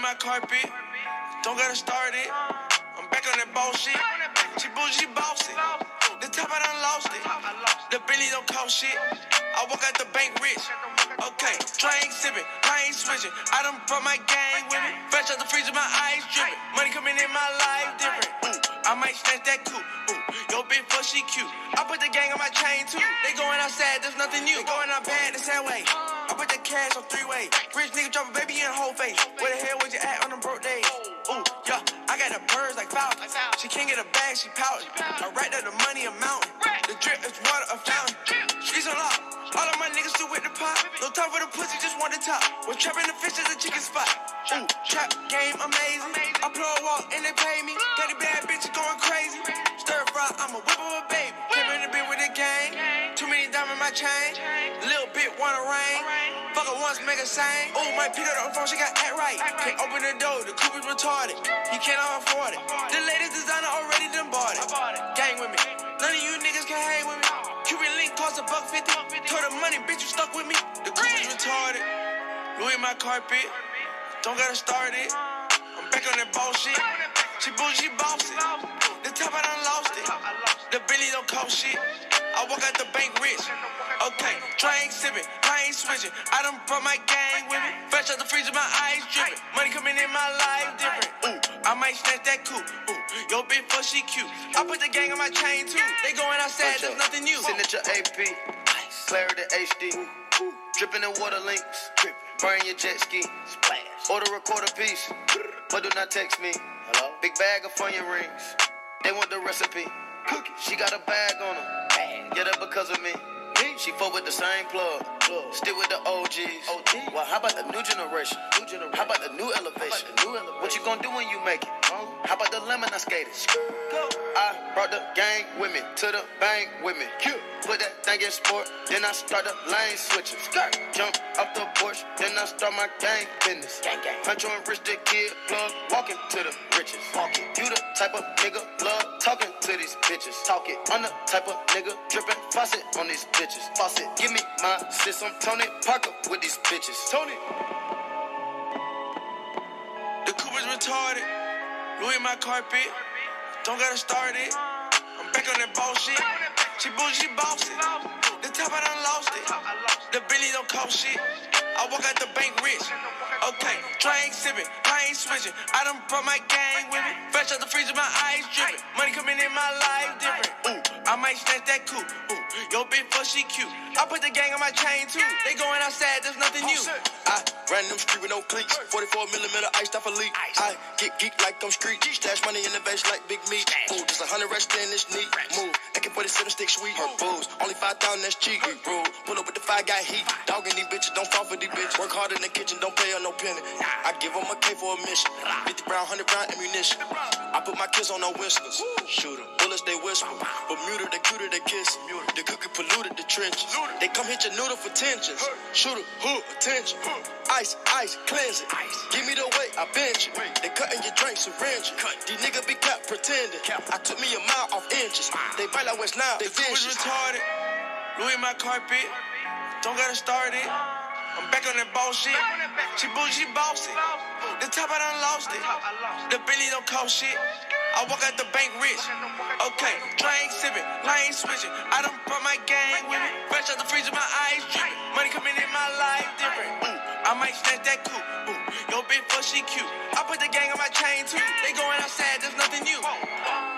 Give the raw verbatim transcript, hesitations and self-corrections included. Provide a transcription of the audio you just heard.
my carpet, don't gotta start it. I'm back on that bullshit. She bougie, she bossy. The top I done lost it. The Bentley don't cost shit. I walk out the bank rich. Okay, drink sipping, I ain't switching. I done brought my gang with me. Fresh out the freezer, my eyes dripping. Money coming in my life different. Ooh, I might snatch that coupe. Ooh, yo bitch fuck she cute. I put the gang on my chain too. They going outside, there's nothing new. They going out bad the same way. I put the cash on three way. Rich nigga drop a baby in the whole face. Where the hell was you at on them broke days? Ooh, yeah, I got the birds like foul. She can't get a bag, she pouting. I write out the money a mountain. The drip is water a fountain. Streets on lock. All of my niggas still with the pot. No time for the pussy, just want the top. Was trapping the fish at the chicken spot. Ooh, trap game amazing. I play a walk and they pay me. Got the bad bitches going crazy. Stir fry, I'm a whip of a baby. Came in the bit with the gang. Too many diamonds in my chain. Little bit wanna rain. Fuck her once, make her sing. Ooh, might pick up the phone, she got act right. Can't open the door, the coupe is retarded. He cannot afford it. The latest designer already done bought it. Gang with me. None of you niggas can hang with me. Cuban link cost a buck fifty. Told the money, bitch, you stuck with me. The coupe is retarded. Louis my carpet. Don't gotta start it. I'm back on that bullshit. She bougie, she bossy. The top I done lost it. The Bentley don't cost shit. I walk out the bank rich. Okay, drink sipping, I ain't switching. I done brought my gang with me. Fresh out the freezer, my eyes dripping. Money coming in my life different. Ooh, I might snatch that coupe. Ooh, yo bitch fuck she cute. I put the gang on my chain too. They going outside, there's nothing new. Signature A P, clarity H D, dripping in water links. Burn your jet ski. Order a quarter piece, but do not text me. Hello? Big bag of onion rings. They want the recipe. She got a bag on her. Get up because of me. She fuck with the same plug. Still with the O Gs. Well, how about the new generation? How about the new elevation? What you gonna do when you make it? How about the lemon I skated? I brought the gang with me to the bank with me. Put that thing in sport, then I start the lane switching. Jump off the porch, then I start my gang business. Huncho and Rich the Kid plug, walking to the riches. You the type of nigga love talking to these bitches. Talking, I'm the type of nigga dripping faucet on these bitches. Faucet, give me my sis, I'm Tony Parker with these bitches. Tony. The coupe is retarded. Louis my carpet. Don't gotta start it. I'm back on that bullshit. She bougie, she bossy. The top I done lost it. The Bentley don't cost shit. I walk out the bank rich. Okay, drink sipping, I ain't switching. I done brought my gang with me. Fresh out the freezer, my eyes dripping. Money coming in my life different. Ooh, I might snatch that coupe. Ooh, yo bitch fuck she cute. I put the gang on my chain too. They going outside, there's nothing new. I ran them street with no cleats. forty-four millimeter iced off a leak. I get geek like I'm street. Stash money in the vase like big meat. Ooh, just a hundred rest in this knee. Move, A K forty-seven stick sweet. Her booze, only five thousand, that's cheap. Bro, pull up with the five got heat. Dogging these bitches, don't fall for these bitches. Work hard in the kitchen, don't pay her no penny. I give them a K for a mission. fifty round, one hundred round ammunition. I put my kids on no whiskers. Shoot 'em, bullets they whisper. Bermuda, they cuter, they kiss. The cookie polluted the trenches. They come hit your noodle for tensions. Shooter, hood, attention. Ice, ice, cleanse it. Give me the weight, I bench it. They cutting your drink, syringe it. These niggas be cap pretending. I took me a mile off inches. They bite like West Nile, they The coupe is vicious. retarded. Louis my carpet. Don't gotta start it. I'm back on that bullshit. She bougie, she bossy. The top I done lost it. The Bentley don't cost shit. I walk out the bank rich. Okay, drink sipping, I ain't switching. I done brought my gang with me. Fresh out the freezer, my eyes dripping. Money coming in my life different. Ooh, I might snatch that coupe. Ooh, yo bitch fuck she cute. I put the gang on my chain too. They going outside, there's nothing new.